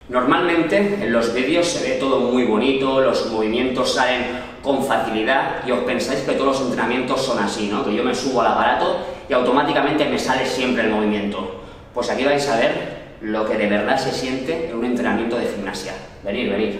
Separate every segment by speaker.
Speaker 1: Normalmente en los vídeos se ve todo muy bonito, los movimientos salen con facilidad y os pensáis que todos los entrenamientos son así, ¿no? Que yo me subo al aparato y automáticamente me sale siempre el movimiento. Pues aquí vais a ver lo que de verdad se siente en un entrenamiento de gimnasia. Venid, venid.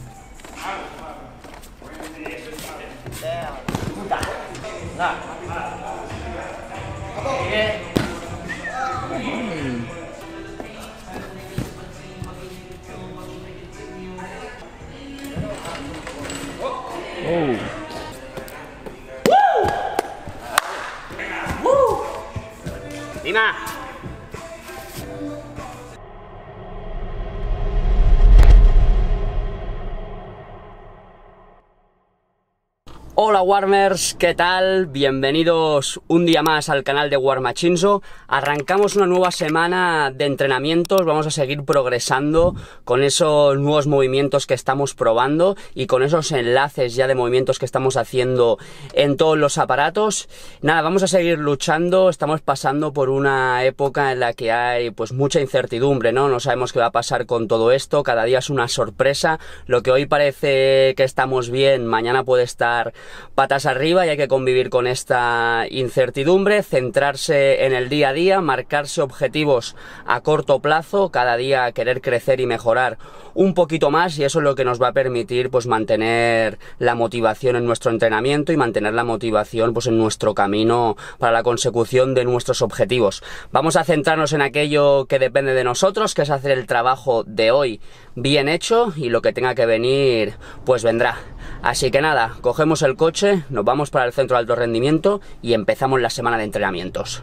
Speaker 1: ¡Dima! Hola Warmers, ¿qué tal? Bienvenidos un día más al canal de Warmachinzo. Arrancamos una nueva semana de entrenamientos, vamos a seguir progresando con esos nuevos movimientos que estamos probando y con esos enlaces ya de movimientos que estamos haciendo en todos los aparatos. Nada, vamos a seguir luchando, estamos pasando por una época en la que hay pues mucha incertidumbre, ¿no? No sabemos qué va a pasar con todo esto, cada día es una sorpresa, lo que hoy parece que estamos bien, mañana puede estar patas arriba y hay que convivir con esta incertidumbre, centrarse en el día a día, marcarse objetivos a corto plazo, cada día querer crecer y mejorar un poquito más, y eso es lo que nos va a permitir pues mantener la motivación en nuestro entrenamiento y mantener la motivación pues en nuestro camino para la consecución de nuestros objetivos. Vamos a centrarnos en aquello que depende de nosotros, que es hacer el trabajo de hoy bien hecho, y lo que tenga que venir pues vendrá. Así que nada, cogemos el coche, nos vamos para el centro de alto rendimiento y empezamos la semana de entrenamientos.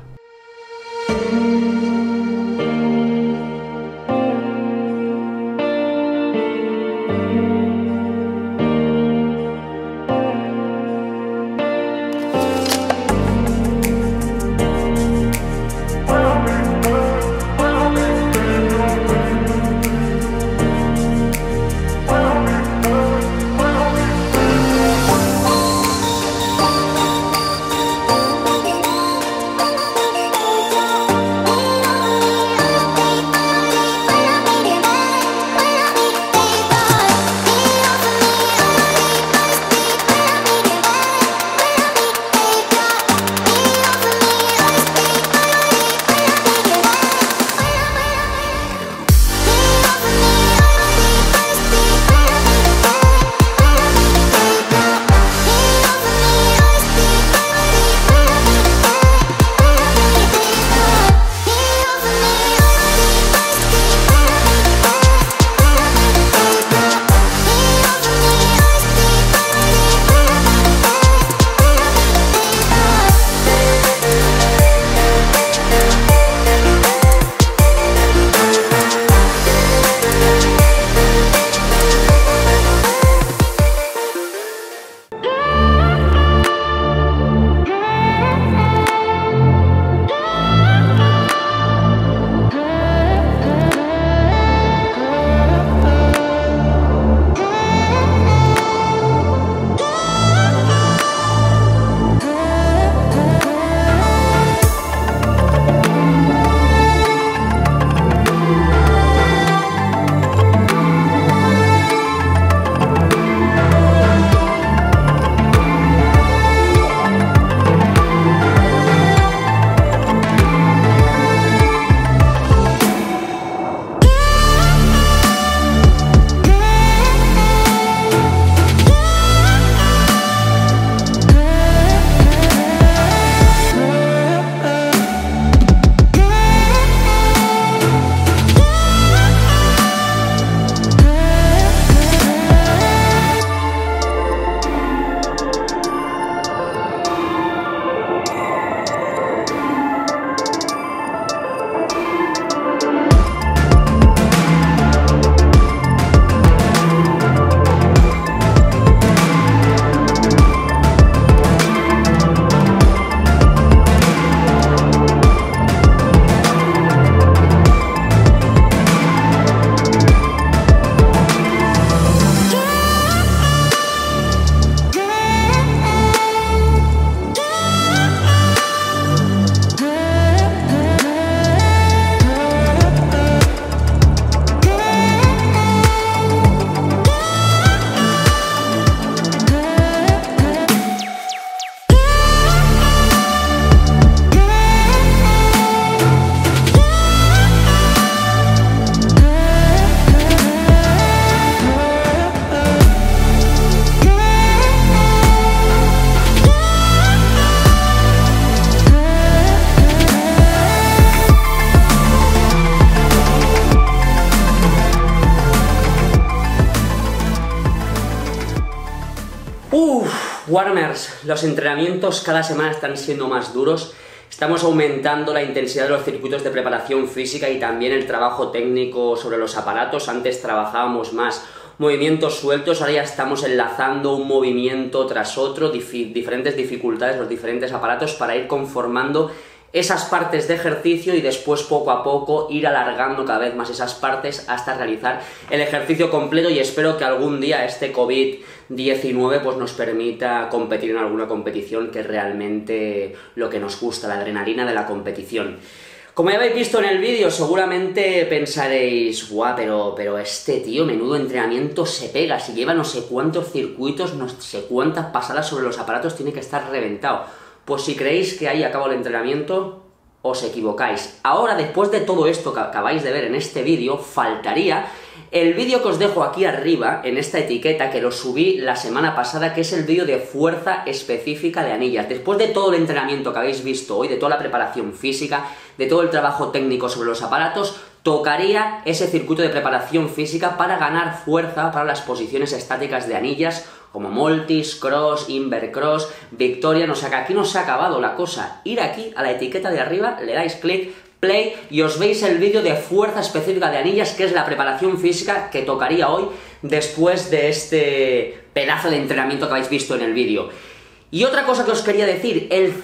Speaker 1: Warmers, los entrenamientos cada semana están siendo más duros. Estamos aumentando la intensidad de los circuitos de preparación física y también el trabajo técnico sobre los aparatos. Antes trabajábamos más movimientos sueltos, ahora ya estamos enlazando un movimiento tras otro, diferentes dificultades, los diferentes aparatos para ir conformando esas partes de ejercicio y después poco a poco ir alargando cada vez más esas partes hasta realizar el ejercicio completo, y espero que algún día este COVID-19 pues nos permita competir en alguna competición, que es realmente lo que nos gusta, la adrenalina de la competición. Como ya habéis visto en el vídeo, seguramente pensaréis, guau, pero este tío, menudo entrenamiento se pega, si lleva no sé cuántos circuitos, no sé cuántas pasadas sobre los aparatos, tiene que estar reventado. Pues si creéis que ahí acaba el entrenamiento, os equivocáis. Ahora, después de todo esto que acabáis de ver en este vídeo, faltaría el vídeo que os dejo aquí arriba, en esta etiqueta, que lo subí la semana pasada, que es el vídeo de fuerza específica de anillas. Después de todo el entrenamiento que habéis visto hoy, de toda la preparación física, de todo el trabajo técnico sobre los aparatos, tocaría ese circuito de preparación física para ganar fuerza para las posiciones estáticas de anillas, como Multis, Cross, Inver Cross, Victorian. O sea que aquí no se ha acabado la cosa. Ir aquí a la etiqueta de arriba, le dais clic, play, y os veis el vídeo de fuerza específica de anillas, que es la preparación física que tocaría hoy después de este pedazo de entrenamiento que habéis visto en el vídeo. Y otra cosa que os quería decir, el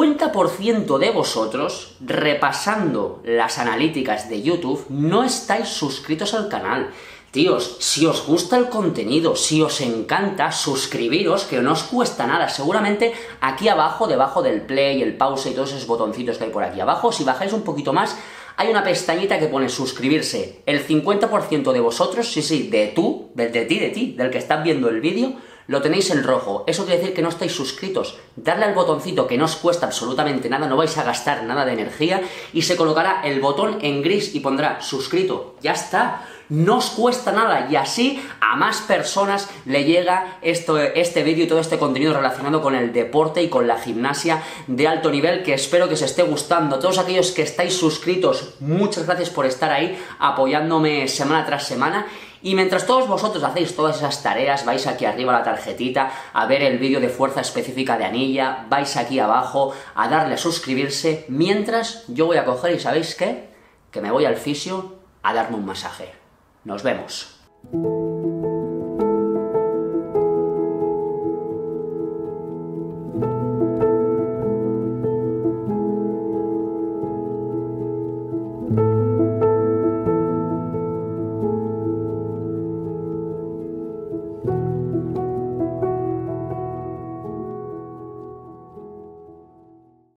Speaker 1: 50% de vosotros, repasando las analíticas de YouTube, no estáis suscritos al canal. Tíos, si os gusta el contenido, si os encanta, suscribiros, que no os cuesta nada. Seguramente aquí abajo, debajo del play, el pause y todos esos botoncitos que hay por aquí abajo, si bajáis un poquito más, hay una pestañita que pone suscribirse. El 50% de vosotros, sí, de ti, del que estás viendo el vídeo, lo tenéis en rojo. Eso quiere decir que no estáis suscritos. Darle al botoncito, que no os cuesta absolutamente nada, no vais a gastar nada de energía, y se colocará el botón en gris y pondrá suscrito. Ya está. No os cuesta nada, y así a más personas le llega este vídeo y todo este contenido relacionado con el deporte y con la gimnasia de alto nivel, que espero que os esté gustando. Todos aquellos que estáis suscritos, muchas gracias por estar ahí apoyándome semana tras semana. Y mientras todos vosotros hacéis todas esas tareas, vais aquí arriba a la tarjetita a ver el vídeo de fuerza específica de anilla, vais aquí abajo a darle a suscribirse, mientras yo voy a coger, y ¿sabéis qué? Que me voy al fisio a darme un masaje. Nos vemos.